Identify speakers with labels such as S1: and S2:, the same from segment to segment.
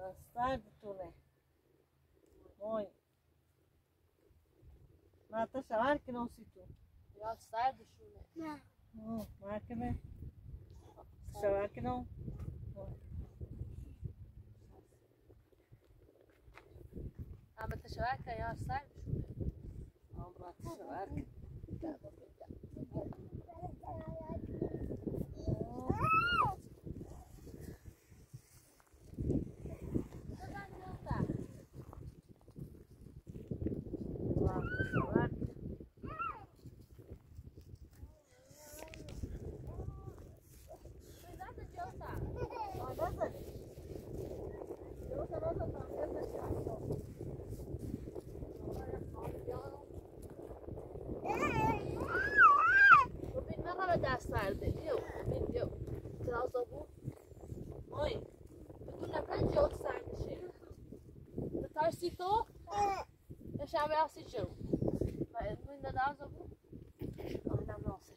S1: سردتونه وای ما تا شوار که نوسی تو
S2: یا سردشونه
S3: نه
S1: ما که نه شوار که نو
S2: اما تشوار که یا سردشونه
S1: عمرات شوار
S2: دست سرده بیو بیو ترازو بود وای بدون نبرد جوت سردشه بترسی تو نشم راستی جو و ادمون ندازو بود آدم ناصر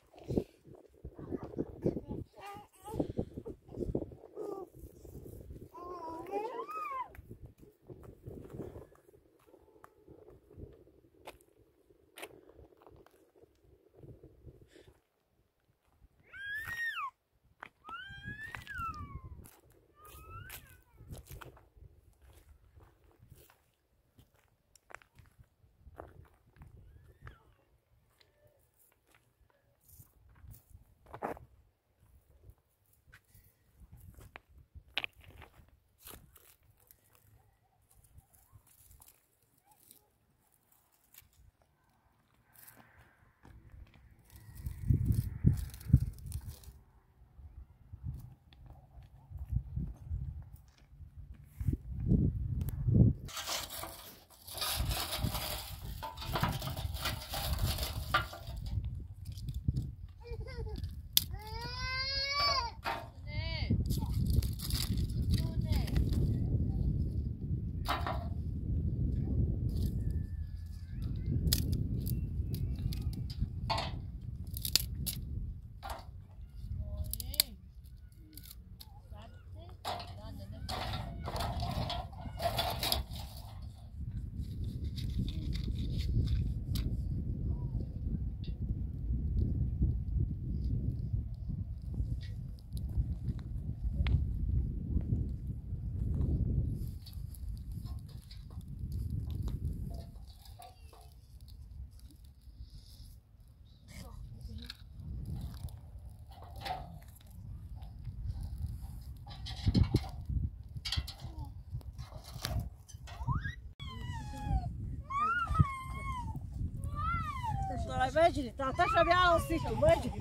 S1: مجري تعطشها بيعرف سيتو مجري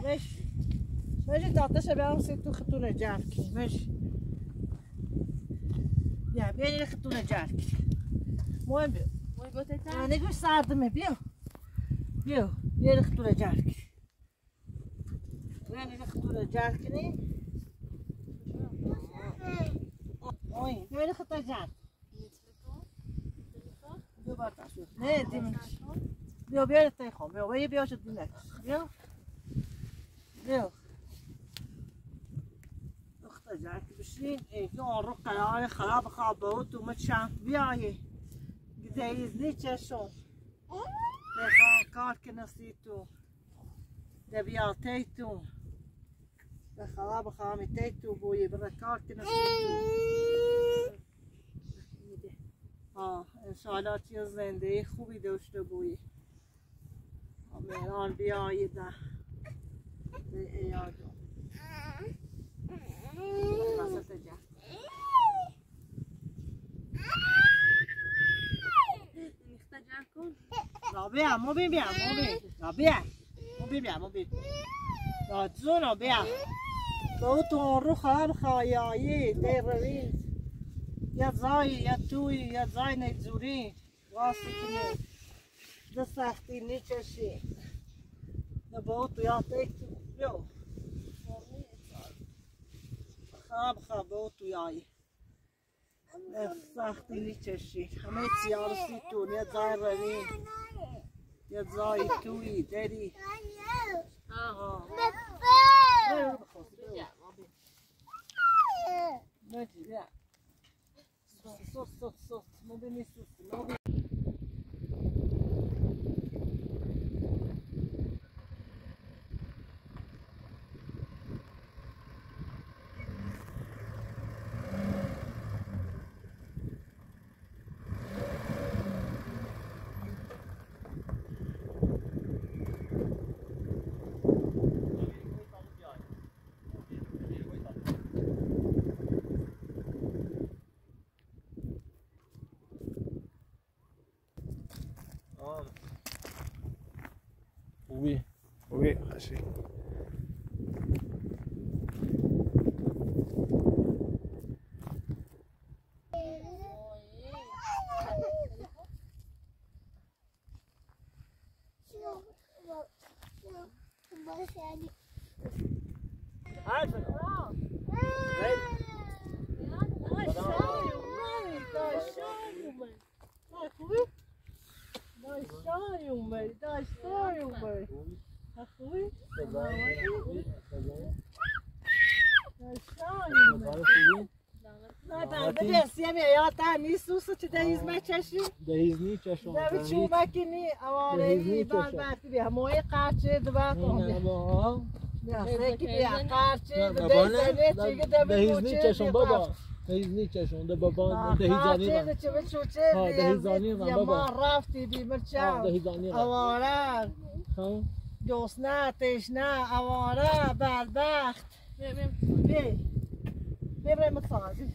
S1: مجري تعطشها بيعرف سيتو خطونا جاركي مجري يا بيني خطونا جاركي وين بيو
S2: وين بوتيتا
S1: أنا نقول صادمة بيو بيني خطونا جاركي بيني خطونا جاركني وين بيني خطونا جاركي بيو بارتاشو نه دیمش بیا بیار تایخون بیا بیا شد دینه بیا اختا جاکی بشین ایکی اون رو قرار خراب خواب تو مچم بیایی گدهیز نیچه شون بخواه کار کنسی تو ده بیا تی تو ده خراب خواهمی تی تو بویی برای کار کنسی تو انشاءالله چیز زنده خوبی داشته بویی مهران بیایید به ایادو وسط جا
S2: نیخته جمع کن
S1: رابعه مو بیا رابعه مو بیا رادزون بیا تو اون رو خراب خواهی دی روی یا زای یا توی یا زای نیزوری واسه کنی ده سختی نیچشی نه با تو یا تیک تو بیو خواب با تو یایی نه سختی نیچشی همه سیارسی تو یا زای روی یا زای توی دری برو بخوست بیا صوت مو بني صوت
S3: Oui, merci.
S1: دهیز مچشی؟
S3: دهیز نی چشم.
S1: دهیز چی مکنی؟ آواری بار باتی بیا موی قارچه دوباره کنم. نه سکی بیا قارچه
S3: دهیز نی چشم بابا. دهیز نی چشم ده بابا دهیزانی من.
S1: قارچه چه بچوچه؟
S3: دهیزانی من بابا.
S1: ما رفتی بی مرچم.
S3: دهیزانی من.
S1: آواره. دوست نه تشنه آواره بدبخت. بیا مصادی.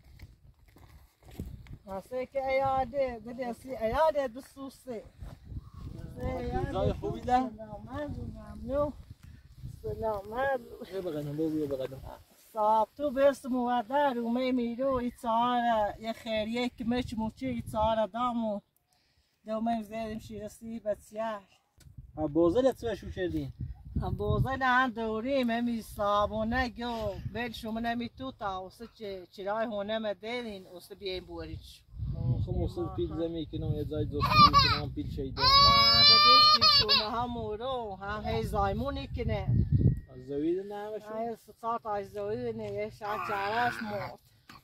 S1: واسه که ایاده بدرسی ایاده بسوسه.
S3: جای خوبی ده؟
S1: ممنون. سلام
S3: بیا بقدم بیا بقدم.
S1: صاحب تو برس مودر و میمیرو ایتساره یه خیریه که مچ موچی ایتساره دامو دومیم زیدیم شیرسی بسیار.
S3: بازل اتسوه شو کردین؟
S1: بازل هم دوریم همی صابونه گو بیل شما نمی تو تا اوسه چرای هونه مدینین اوسه بیایم بوریش.
S3: خب اوسه پیل زمی کنم یه زای دوستی کنم پیل شیده.
S1: ما بدشتیم شما هم مورو هم هی زایمونی کنه.
S3: از زویده نه بشو؟
S1: نه ساعت از زویده نه یه شاید چهارش مرد.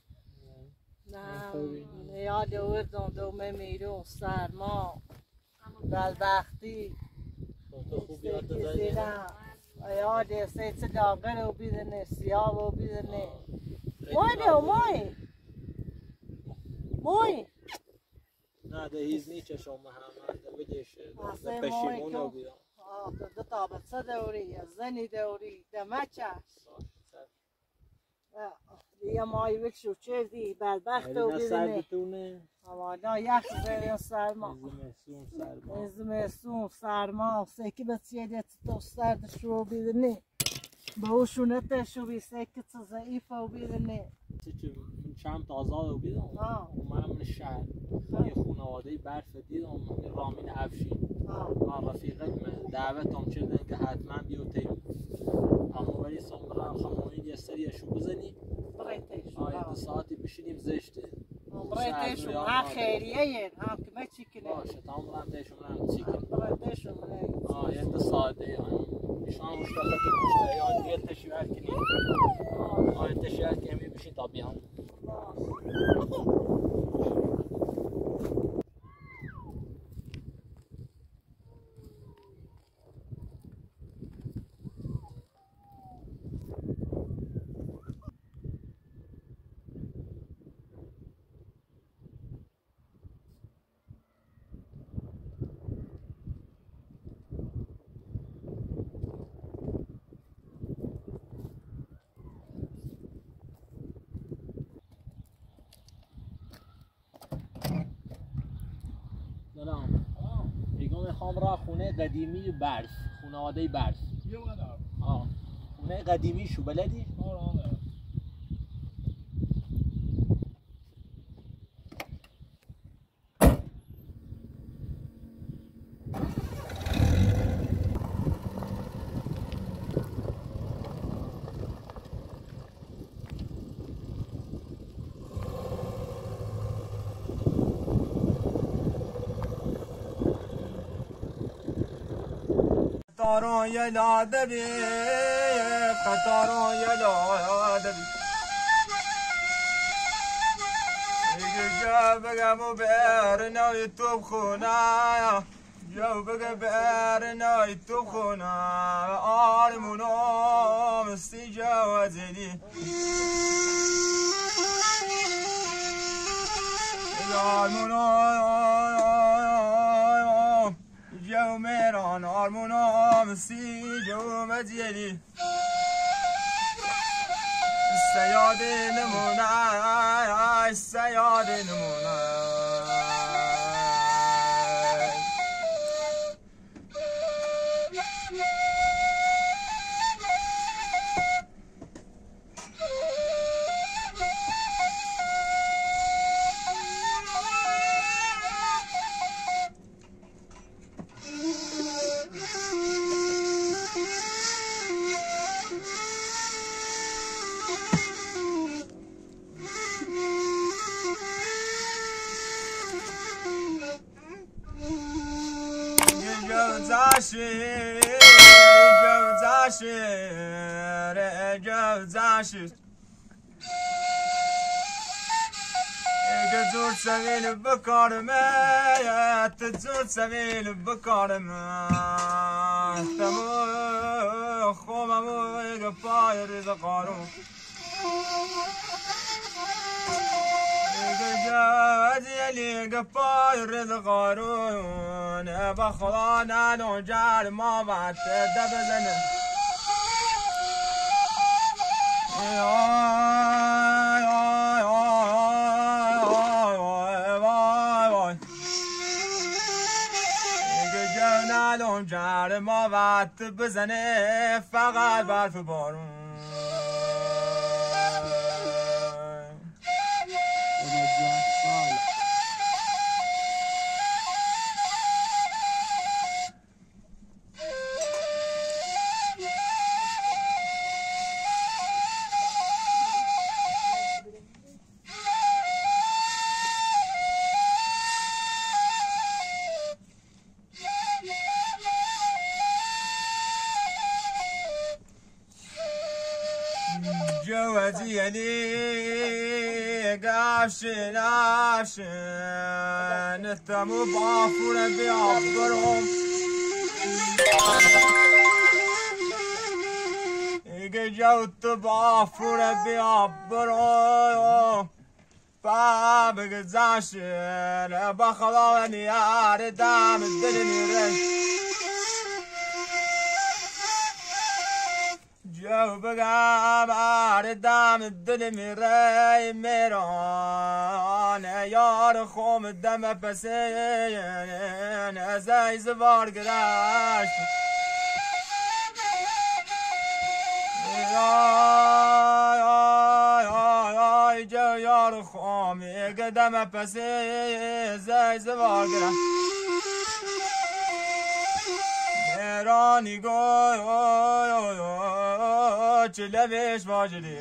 S1: نه یاد وردم دومه میرو سرما بدبختی.
S3: تو خوب یاد داری؟
S1: یاد سیت داغر رو بیدنه سیاه رو بیدنه. موی موی
S3: نه دهیز نی چشم هم بدش پشیمون رو بیدم.
S1: دو تابت دوری زنی دوری دمچه دیگه مایی بکشو چردی بدبخت رو بیدنه.
S3: سردتونه؟
S1: نه یخ زیر سرما.
S3: زمستون
S1: سرما سکی بسیه دیت تو سردش رو بیدنه. باوشونه تشو بی سکی تو ضعیف رو بیدنه.
S3: چند تازه رو بیدم. اومدم من شهر یه خانواده برف دیدم رامین افشین. رفیقم دعوتم کردن که حتما بیو تیم. اما ولی سامران خمونی یه سریشو بزنی. دو ساعتی بشینیم زشته.
S1: برایتشون ها خیریه هم که ما چی کنه
S3: باشه تمام دیشون هم چی کنه
S1: برایتشون
S3: یه دو ساعته یعنی ایشان مشتاق کشته یا دیگه تشویق کنیم تشویق کنیم بشین تا بیان میخوام را خونه قدیمی برف خانواده برف خونه قدیمی شو بلدی؟
S4: قطاران یلاده بی قطاران یلاده بی جو بقى مبارنا ويتوب خونا جو بقى بارنا ويتوب خونا آرمونا مستجاوزني آرمونا جو ميران آرمونا مستجاوزني السياد نمونا السياد نمونا تزور سبيل بكر ما تزور سبيل بكر ما تمو خوما مو يقفاير زقارو جاز يلي قفاير زقارو بخلانا نجار ما بعد دبزن جانا جار ما وقت بزنه فقط برف بارون جوازي عليك عفشن عفشن التمو بعفورة بيعبرهم يجي جوت بعفورة بيعبرهم فابق زعشن بخلاني عردام الدنيا رش جو بقى باردام الدل مراي ميران يار خوم الدم بسين زي زبار قراش يا جو يار خوم قدم بسين زي زبار قراش ميراني قوي چلوش واجدی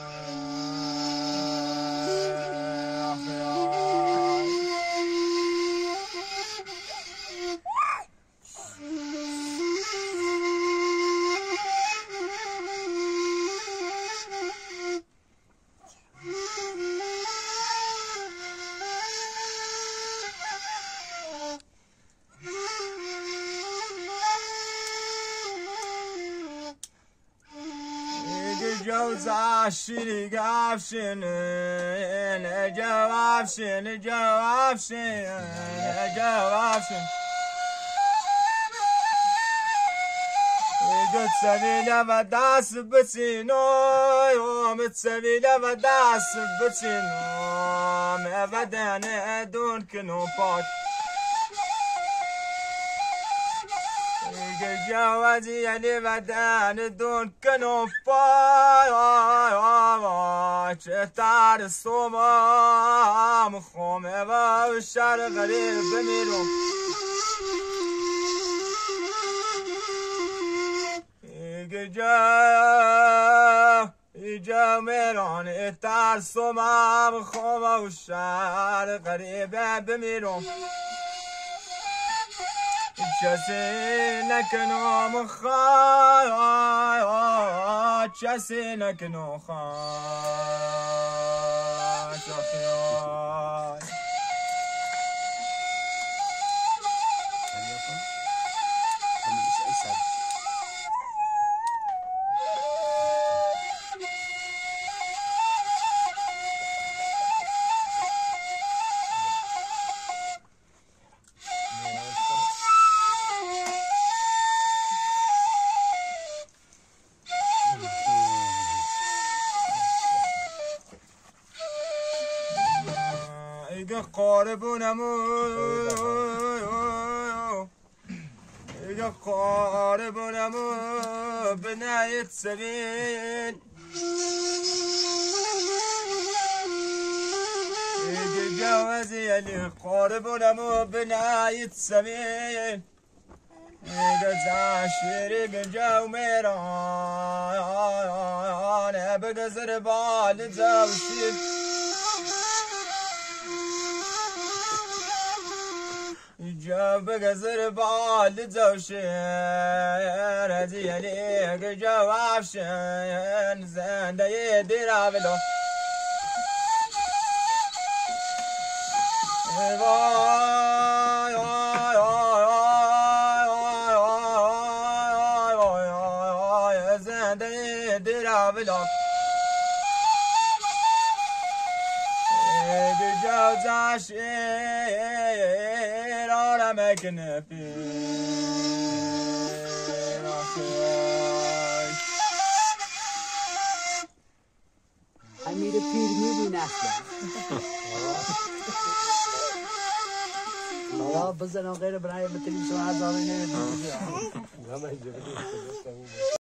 S4: جوز عشري قافشن جوافشن جوافشن جوافشن قد سبيلة بداس بتسينو يوم تسبيلة بداس بتسينو ما بدنا دون كنو باك جوازي يعني بدان دون كنو باي شتار الصومام خومي والشعر غريب بميرو إجا ميرون إتار الصومام خومي والشعر غريب بميرو جسينك نو مخايا جسينك نو خايا يقى قاربونمو يقى قاربونمو بناية سبيل يقى جوازي اللي قاربونمو بناية سبيل يقى زاشري بجو ميران بقى زربال زوشي جاب قصر بعد زوشين زيني جواب شين زين يدير عبلو زين يدير عبلو جوز عشير على مكان
S5: امیر پیر میبینه اصلا بابا بزنم غیر برای بتریم شما عذابی نمیدونم